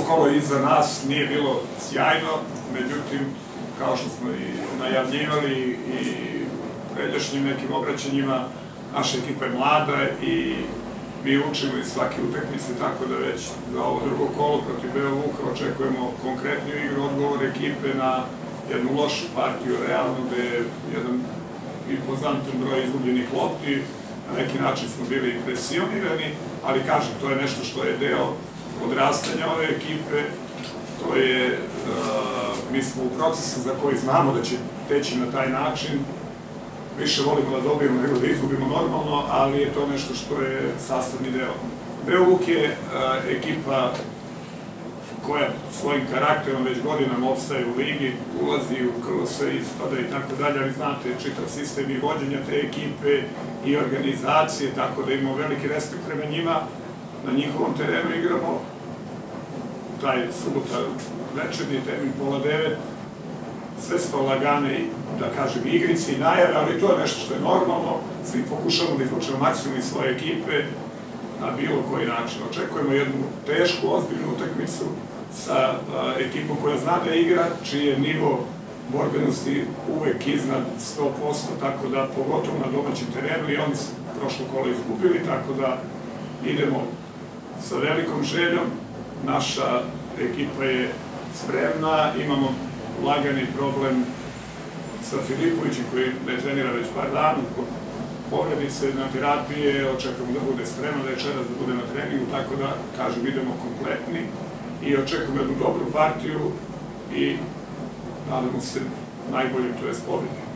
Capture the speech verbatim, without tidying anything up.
kolo iza nas nije bilo sjajno, međutim, kao što smo i najavljivali i pređašnjim nekim obraćanjima, naša ekipa je mlada i mi učimo iz svake utakmice, tako da već za ovo drugo kolo protiv Beo Vuka očekujemo konkretniju igru, odgovor ekipe na jednu lošu partiju, realno, gde je jedan impozantan broj izgubljenih lopti, na neki način smo bili impresionirani, ali kažem, to je nešto što je deo odrastanja ove ekipe, to je, mi smo u procesu za koji znamo da će teći na taj način, više volimo da dobijemo nego da izgubimo normalno, ali je to nešto što je sastavni deo. Beo Vuk je ekipa koja svojim karakterom već godinama opstaje u ligi, ulazi u K L S, ispada i tako dalje, ali znate, čitav sistem i vođenja te ekipe i organizacije, tako da imamo veliki respekt prema njima. Na njihovom terenu igramo taj subota večernji termin pola devet, sve su to lagane, da kažem, igrice i najave, ali to je nešto što je normalno, svi pokušamo da izvučemo maksimum iz svoje ekipe na bilo koji način. Očekujemo jednu tešku, ozbiljnu utakmicu sa ekipom koja zna da igra, čiji je nivo borbenosti uvek iznad sto posto, tako da pogotovo na domaćem terenu, i oni su prošlo kolo izgubili, tako da idemo sa velikom željom. Naša ekipa je spremna, imamo lagani problem sa Filipovićem koji ne trenira već par dana zbog povredice na terapije, očekujemo da bude spremno, da je večeras da bude na treningu, tako da, kažem, idemo kompletni i očekujemo jednu dobru partiju i nadamo se najboljem, to je pobedi.